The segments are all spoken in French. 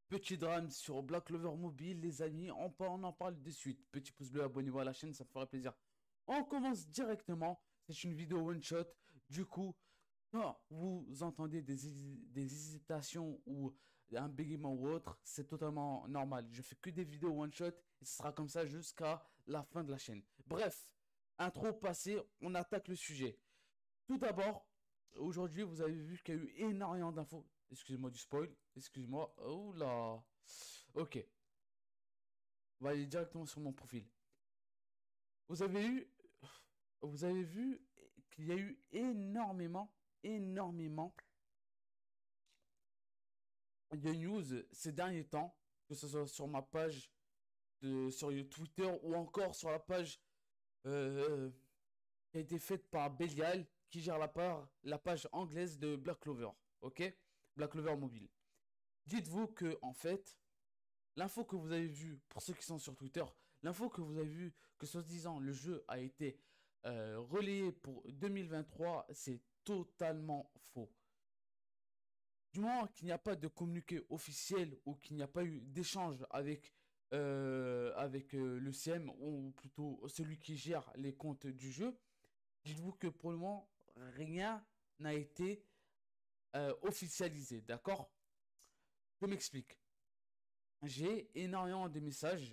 Petit drame sur Black Clover Mobile, les amis, on en parle de suite. Petit pouce bleu, abonnez-vous à la chaîne, ça me ferait plaisir. On commence directement, c'est une vidéo one shot. Du coup, quand vous entendez des hésitations ou un bégaiement ou autre, c'est totalement normal. Je fais que des vidéos one shot et ce sera comme ça jusqu'à la fin de la chaîne. Bref, intro passé, on attaque le sujet. Tout d'abord, aujourd'hui, vous avez vu qu'il y a eu énormément d'infos. Excusez-moi du spoil. Excusez-moi. Oh là. Ok. On va aller directement sur mon profil. Vous avez eu. Vous avez vu qu'il y a eu énormément de news ces derniers temps. Que ce soit sur ma page sur Twitter ou encore sur la page euh, qui a été faite par Belial qui gère la page anglaise de Black Clover. Ok. Black Clover Mobile. Dites-vous que, en fait, l'info que vous avez vue, pour ceux qui sont sur Twitter, l'info que vous avez vue, que soi-disant le jeu a été relayé pour 2023, c'est totalement faux. Du moment qu'il n'y a pas de communiqué officiel ou qu'il n'y a pas eu d'échange avec le CM ou plutôt celui qui gère les comptes du jeu, dites-vous que pour le moment, rien n'a été officialisé, d'accord? Je m'explique. J'ai énormément de messages,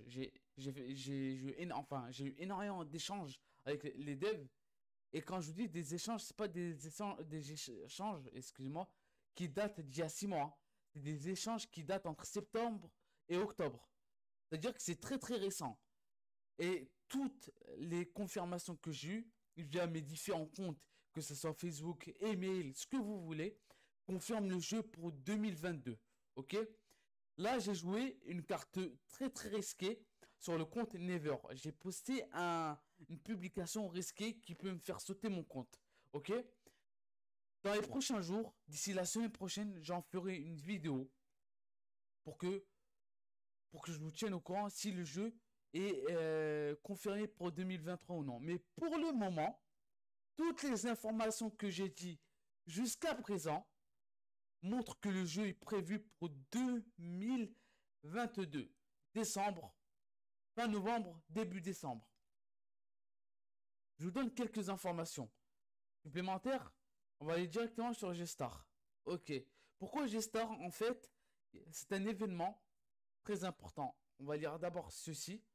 j'ai eu énormément d'échanges avec les devs. Et quand je vous dis des échanges, c'est pas des échanges, excusez-moi, qui datent d'il y a 6 mois, hein. C'est des échanges qui datent entre septembre et octobre. C'est-à-dire que c'est très très récent. Et toutes les confirmations que j'ai eues via mes différents comptes, que ce soit Facebook, email, ce que vous voulez, confirment le jeu pour 2022. Ok? Là, j'ai joué une carte très très risquée sur le compte Never. J'ai posté une publication risquée qui peut me faire sauter mon compte. Ok? Dans les prochains jours, d'ici la semaine prochaine, j'en ferai une vidéo pour que, pour que je vous tienne au courant si le jeu est confirmé pour 2023 ou non. Mais pour le moment, toutes les informations que j'ai dit jusqu'à présent montrent que le jeu est prévu pour 2022. Décembre, fin novembre, début décembre. Je vous donne quelques informations supplémentaires. On va aller directement sur G-Star. Ok. Pourquoi G-Star? En fait, c'est un événement très important. On va lire d'abord ceci.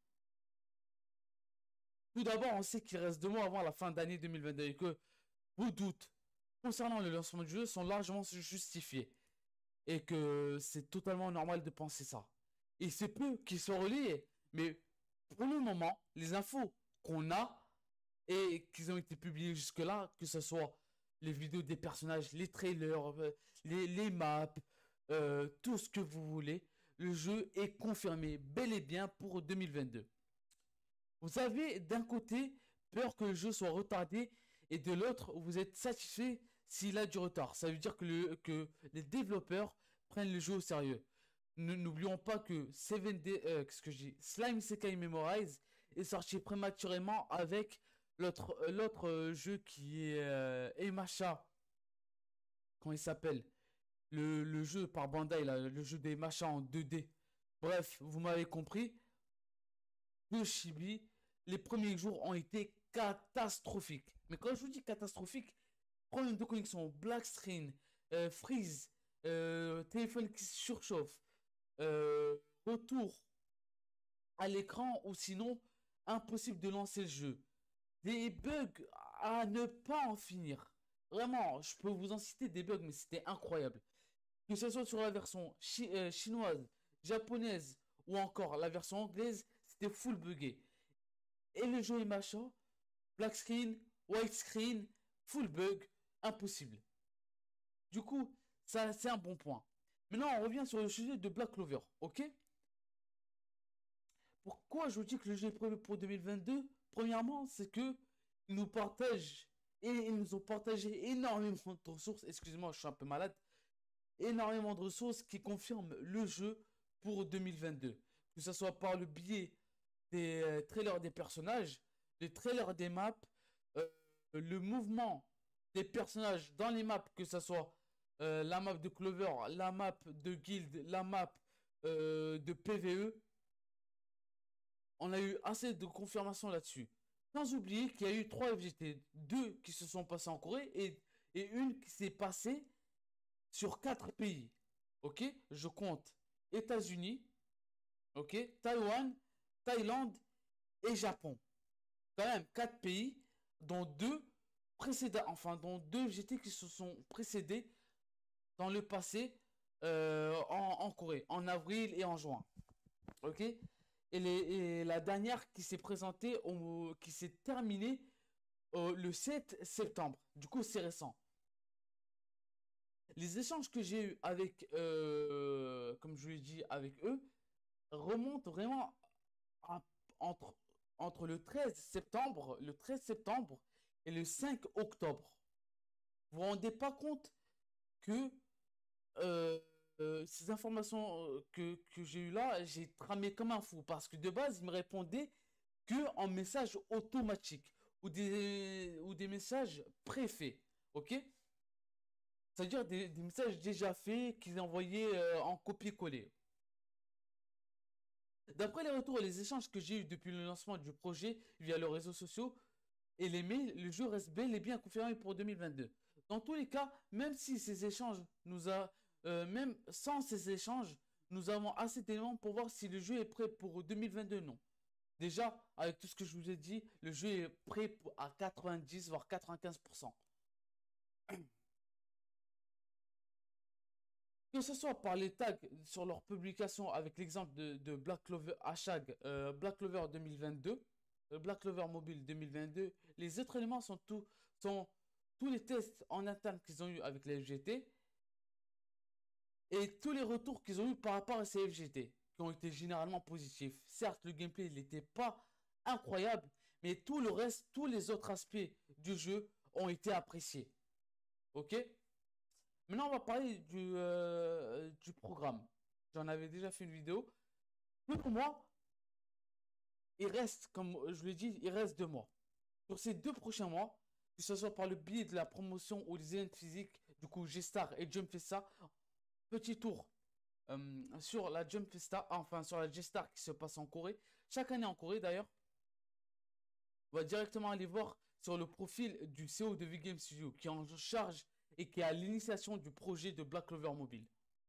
Tout d'abord, on sait qu'il reste 2 mois avant la fin d'année 2022 et que vos doutes concernant le lancement du jeu sont largement justifiés et que c'est totalement normal de penser ça. Il se peut qu'ils soient reliés, mais pour le moment, les infos qu'on a et qu'ils ont été publiés jusque-là, que ce soit les vidéos des personnages, les trailers, les maps, tout ce que vous voulez, le jeu est confirmé bel et bien pour 2022. Vous avez d'un côté peur que le jeu soit retardé et de l'autre, vous êtes satisfait s'il a du retard. Ça veut dire que les développeurs prennent le jeu au sérieux. N'oublions pas que qu'est-ce que je dis, Slime Sekai Memorize est sorti prématurément avec l'autre jeu qui est Emacha. Comment il s'appelle? Le jeu par Bandai, là, le jeu des machins en 2D. Bref, vous m'avez compris. De Chibi, les premiers jours ont été catastrophiques. Mais quand je vous dis catastrophique, problème de connexion, black screen, freeze, téléphone qui surchauffe, retour à l'écran ou sinon impossible de lancer le jeu. Des bugs à ne pas en finir. Vraiment, je peux vous en citer des bugs, mais c'était incroyable. Que ce soit sur la version chinoise, japonaise ou encore la version anglaise, c'était full buggé. Et le jeu est machin, black screen, white screen, full bug, impossible. Du coup, ça c'est un bon point. Maintenant, on revient sur le sujet de Black Clover, ok? Pourquoi je vous dis que le jeu est prévu pour 2022? Premièrement, c'est que ils nous partagent et ils nous ont partagé énormément de ressources. Excusez-moi, je suis un peu malade. Énormément de ressources qui confirment le jeu pour 2022. Que ce soit par le biais des trailers des personnages, des trailers des maps, euh, le mouvement des personnages dans les maps, que ce soit la map de Clover, la map de Guild, la map de PvE. On a eu assez de confirmations là-dessus. Sans oublier qu'il y a eu 3 FGT, 2 qui se sont passés en Corée et une qui s'est passée sur 4 pays. Ok? Je compte États-Unis, ok? Taïwan, Thaïlande et Japon. Quand même 4 pays, dont 2 précédents, enfin, dont 2 FGT qui se sont précédés dans le passé en Corée, en avril et en juin. Ok? Et la dernière qui s'est présentée, qui s'est terminée le 7 septembre. Du coup, c'est récent. Les échanges que j'ai eus avec, comme je l'ai dit, avec eux, remontent vraiment à- entre, entre le 13 septembre et le 5 octobre. Vous vous rendez pas compte que euh, ces informations que j'ai eues là, j'ai tramé comme un fou parce que de base, ils me répondaient que en message automatique ou des messages préfaits. Ok? C'est-à-dire des messages déjà faits qu'ils envoyaient en copier-coller. D'après les retours et les échanges que j'ai eus depuis le lancement du projet via les réseaux sociaux et les mails, le jeu reste bel et bien confirmé pour 2022. Dans tous les cas, même si ces échanges même sans ces échanges, nous avons assez d'éléments pour voir si le jeu est prêt pour 2022 non. Déjà, avec tout ce que je vous ai dit, le jeu est prêt à 90 voire 95%. Que ce soit par les tags sur leur publication avec l'exemple de Black Clover, hashtag Black Clover 2022, Black Clover Mobile 2022, les autres éléments sont tous les tests en interne qu'ils ont eu avec les FGT et tous les retours qu'ils ont eu par rapport à ces FGT qui ont été généralement positifs. Certes, le gameplay n'était pas incroyable, mais tout le reste, tous les autres aspects du jeu ont été appréciés. Ok? Maintenant, on va parler du programme. J'en avais déjà fait une vidéo. Pour moi, il reste, comme je l'ai dit, il reste 2 mois. Sur ces 2 prochains mois, que ce soit par le biais de la promotion ou des events physiques, du coup, G-Star et Jump Festa, petit tour sur la Jump Festa, enfin sur la G-Star qui se passe en Corée, chaque année en Corée d'ailleurs. On va directement aller voir sur le profil du CEO de V-Game Studio qui est en charge et qui est à l'initiation du projet de Black Clover Mobile.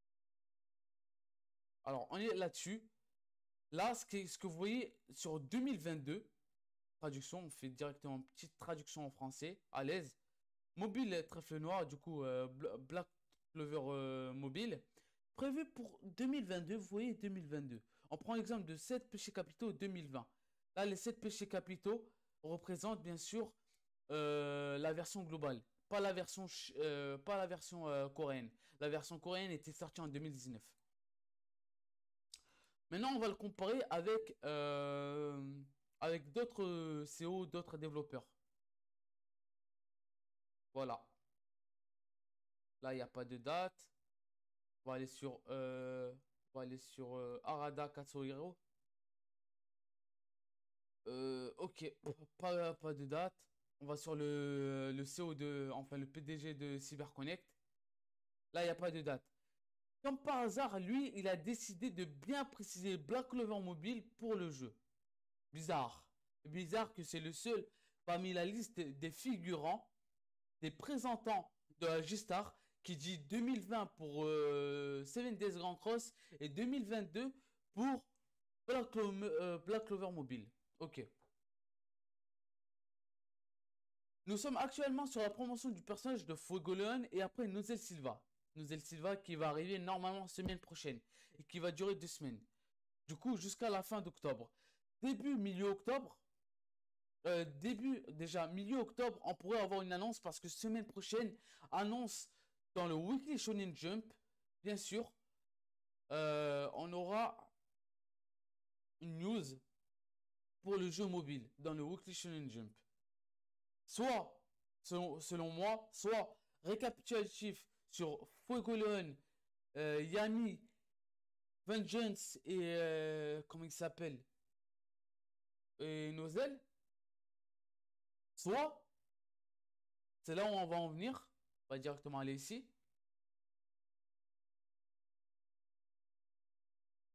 Alors, on est là-dessus. Là, ce que vous voyez sur 2022, traduction, on fait directement une petite traduction en français, à l'aise. Mobile trèfle noir, du coup, Black Clover mobile. Prévu pour 2022, vous voyez 2022. On prend l'exemple de 7 péchés capitaux 2020. Là, les 7 péchés capitaux représentent bien sûr la version globale, pas la version coréenne. La version coréenne était sortie en 2019. Maintenant, on va le comparer avec d'autres CO, d'autres développeurs. Voilà. Là, il n'y a pas de date. On va aller sur Arada Katsuhiro. Ok, pas de date. On va sur le CO enfin le PDG de CyberConnect. Là, il n'y a pas de date. Comme par hasard, lui, il a décidé de bien préciser Black Clover Mobile pour le jeu. Bizarre. Bizarre que c'est le seul parmi la liste des figurants, des présentants de la G-Star qui dit 2020 pour Seven Days Grand Cross et 2022 pour Black Clover Mobile. Ok. Nous sommes actuellement sur la promotion du personnage de Fuegoleon et après Nozel Silva. Nozel Silva qui va arriver normalement semaine prochaine et qui va durer 2 semaines. Du coup, jusqu'à la fin d'octobre. Milieu octobre, déjà, milieu octobre, on pourrait avoir une annonce parce que semaine prochaine, annonce dans le Weekly Shonen Jump, bien sûr, on aura une news pour le jeu mobile dans le Weekly Shonen Jump. Soit, selon moi, soit récapitulatif sur Fuegoleon, Yami, Vengeance et comment il s'appelle et Nozel, soit c'est là où on va en venir. On va directement aller ici.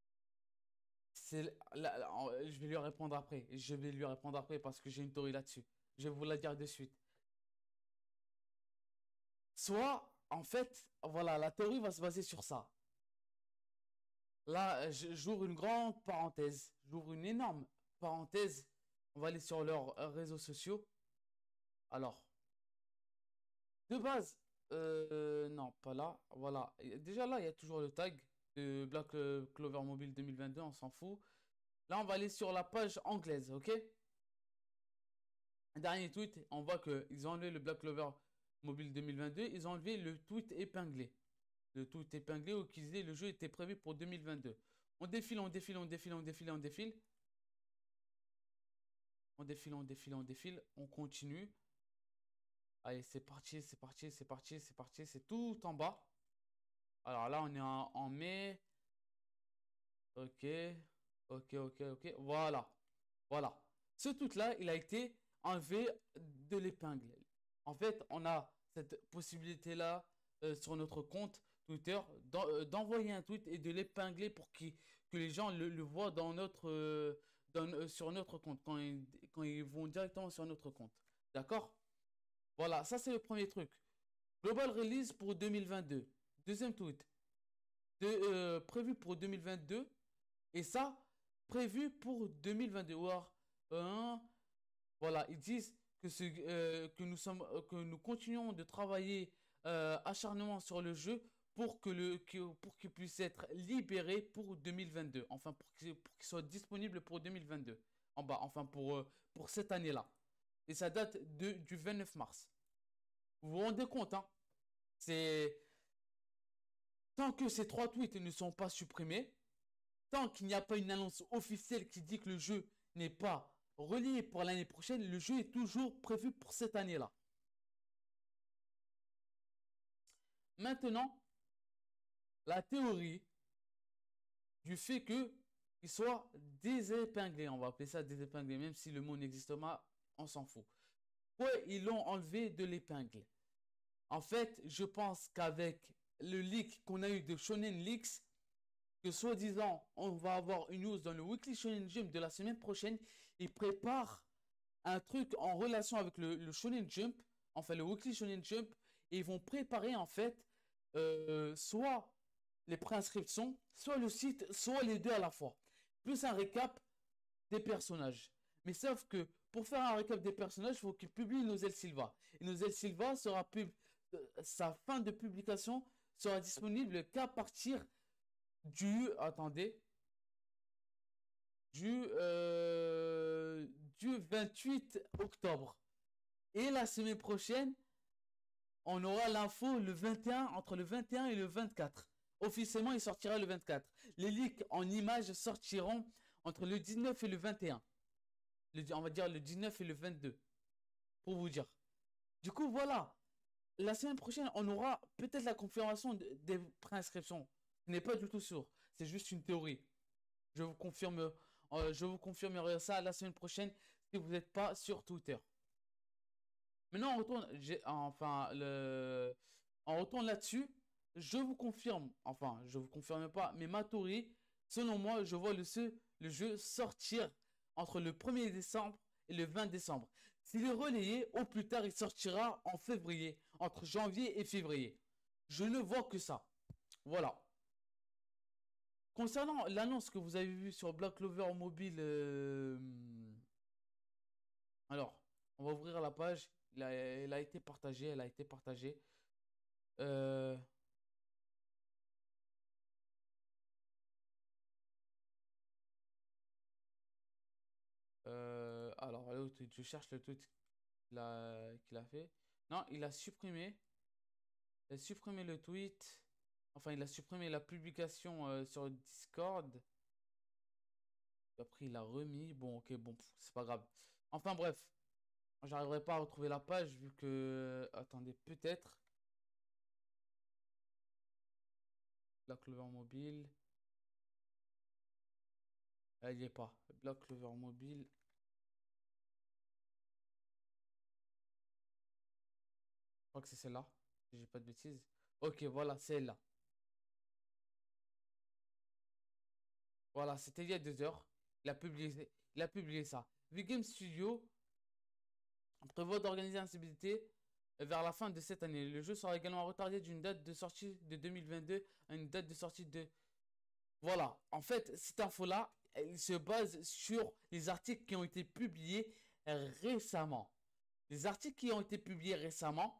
je vais lui répondre après. Je vais lui répondre après parce que j'ai une théorie là-dessus. Je vais vous la dire de suite. Soit, en fait, voilà, la théorie va se baser sur ça. Là, j'ouvre une grande parenthèse. J'ouvre une énorme parenthèse. On va aller sur leurs réseaux sociaux. Alors, de base, non, pas là. Voilà. Déjà là, il y a toujours le tag de Black Clover Mobile 2022. On s'en fout. Là, on va aller sur la page anglaise, ok? Dernier tweet, on voit qu'ils ont enlevé le Black Clover Mobile 2022. Ils ont enlevé le tweet épinglé. Le tweet épinglé où ils disaient le jeu était prévu pour 2022. On défile, on défile, on défile, on défile, on défile. On défile, on défile, on défile. On continue. Allez, c'est parti, c'est parti, c'est parti, c'est parti. C'est tout en bas. Alors là, on est en mai. Ok. Ok, ok, ok. Voilà. Voilà. Ce tweet-là, il a été enlevé de l'épingle. En fait, on a cette possibilité-là sur notre compte Twitter d'envoyer un tweet et de l'épingler pour que les gens le voient dans sur notre compte quand ils vont directement sur notre compte. D'accord? Voilà, ça c'est le premier truc. Global Release pour 2022. Deuxième tweet. Prévu pour 2022. Et ça, prévu pour 2022. Voilà, ils disent que nous continuons de travailler acharnement sur le jeu pour qu'il puisse être libéré pour 2022. Enfin, pour qu'il soit disponible pour 2022. En bas, enfin, pour cette année-là. Et ça date du 29 mars. Vous vous rendez compte, hein? C'est... Tant que ces trois tweets ne sont pas supprimés, tant qu'il n'y a pas une annonce officielle qui dit que le jeu n'est pas relié pour l'année prochaine, le jeu est toujours prévu pour cette année-là. Maintenant, la théorie du fait qu'il soit désépinglé, on va appeler ça désépinglé, même si le mot n'existe pas, on s'en fout. Pourquoi ils l'ont enlevé de l'épingle? En fait, je pense qu'avec le leak qu'on a eu de Shonen Leaks, que soi-disant, on va avoir une news dans le Weekly Shonen Jump de la semaine prochaine, ils préparent un truc en relation avec le Shonen Jump, enfin le Weekly Shonen Jump, et ils vont préparer en fait soit les préinscriptions, soit le site, soit les deux à la fois. Plus un récap des personnages. Mais sauf que pour faire un récap des personnages, il faut qu'ils publient Nozel Silva. Et Nozel Silva sa fin de publication sera disponible qu'à partir du... Attendez. Du, euh, du 28 octobre. Et la semaine prochaine, on aura l'info le 21, entre le 21 et le 24. Officiellement, il sortira le 24. Les leaks en images sortiront entre le 19 et le 21. On va dire le 19 et le 22, pour vous dire. Du coup, voilà. La semaine prochaine, on aura peut-être la confirmation des préinscriptions. Ce n'est pas du tout sûr. C'est juste une théorie. Je vous confirmerai ça la semaine prochaine si vous n'êtes pas sur Twitter. Maintenant, on retourne là-dessus. Je vous confirme, enfin, je vous confirme pas, mais ma théorie, selon moi, je vois le jeu sortir entre le 1er décembre et le 20 décembre. S'il est relayé, au plus tard, il sortira en février, entre janvier et février. Je ne vois que ça. Voilà. Concernant l'annonce que vous avez vue sur Black Clover Mobile, alors, on va ouvrir la page. Elle a été partagée, elle a été partagée. Euh, alors, le tweet, je cherche le tweet qu'il a fait. Non, il a supprimé le tweet. Enfin, il a supprimé la publication sur Discord. Après, il a remis. Bon, ok, bon, c'est pas grave. Enfin, bref. J'arriverai pas à retrouver la page vu que... Attendez, peut-être. Black Clover Mobile. Elle y est pas. Black Clover Mobile. Je crois que c'est celle-là. Si j'ai pas de bêtises. Ok, voilà, celle-là. Voilà, c'était il y a 2 heures. Il a publié ça. V-Game Studio prévoit d'organiser un CBT vers la fin de cette année. Le jeu sera également retardé d'une date de sortie de 2022 à une date de sortie de... Voilà, en fait, cette info-là, elle se base sur les articles qui ont été publiés récemment. Les articles qui ont été publiés récemment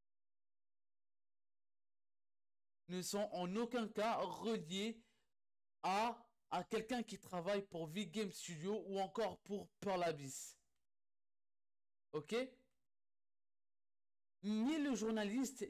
ne sont en aucun cas reliés à quelqu'un qui travaille pour V-Game Studio ou encore pour Pearl Abyss. Ok? Ni le journaliste,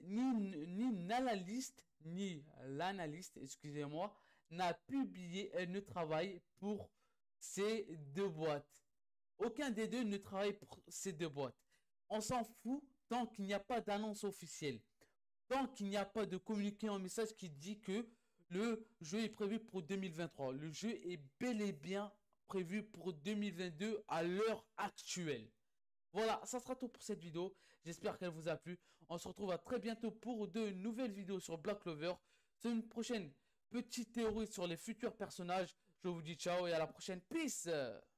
ni l'analyste, excusez-moi, n'a publié, elle ne travaille pour ces deux boîtes. Aucun des deux ne travaille pour ces deux boîtes. On s'en fout tant qu'il n'y a pas d'annonce officielle. Tant qu'il n'y a pas de communiqué en message qui dit que le jeu est prévu pour 2023. Le jeu est bel et bien prévu pour 2022 à l'heure actuelle. Voilà, ça sera tout pour cette vidéo. J'espère qu'elle vous a plu. On se retrouve à très bientôt pour de nouvelles vidéos sur Black Clover. C'est une prochaine petite théorie sur les futurs personnages. Je vous dis ciao et à la prochaine. Peace!